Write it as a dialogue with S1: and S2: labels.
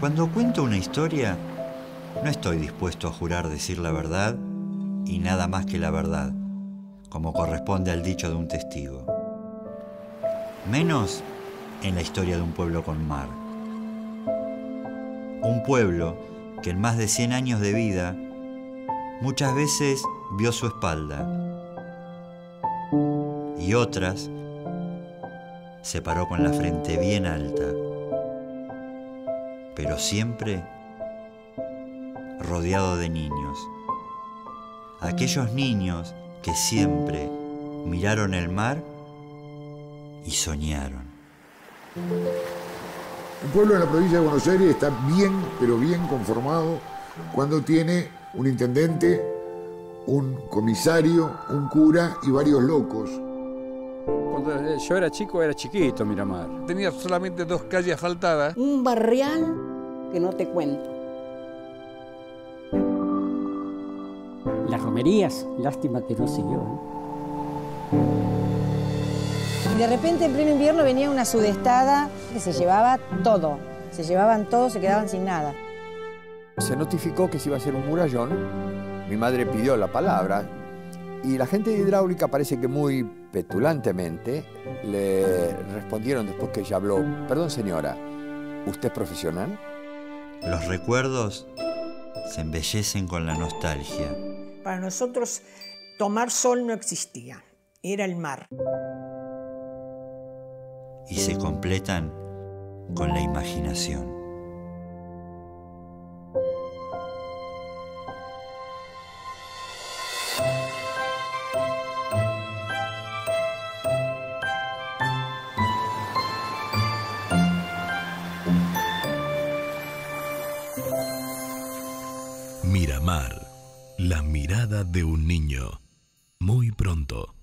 S1: Cuando cuento una historia, no estoy dispuesto a jurar decir la verdad y nada más que la verdad, como corresponde al dicho de un testigo. Menos en la historia de un pueblo con mar. Un pueblo que en más de 100 años de vida muchas veces vio su espalda y otras se paró con la frente bien alta, pero siempre rodeado de niños. Aquellos niños que siempre miraron el mar y soñaron.
S2: Un pueblo en la provincia de Buenos Aires está bien, pero bien conformado cuando tiene un intendente, un comisario, un cura y varios locos.
S3: Cuando yo era chico, era chiquito Miramar. Tenía solamente 2 calles asfaltadas.
S4: Un barrial que no te cuento.
S5: Las romerías, lástima que no siguió.
S6: Y de repente en pleno invierno venía una sudestada que se llevaba todo. Se llevaban todo, se quedaban sin nada.
S7: Se notificó que se iba a hacer un murallón. Mi madre pidió la palabra y la gente de hidráulica parece que muy petulantemente le respondieron después que ella habló: perdón señora, ¿usted es profesional?
S1: Los recuerdos se embellecen con la nostalgia.
S8: Para nosotros tomar sol no existía, era el mar.
S1: Y se completan con la imaginación.
S9: Miramar, la mirada de un niño. Muy pronto.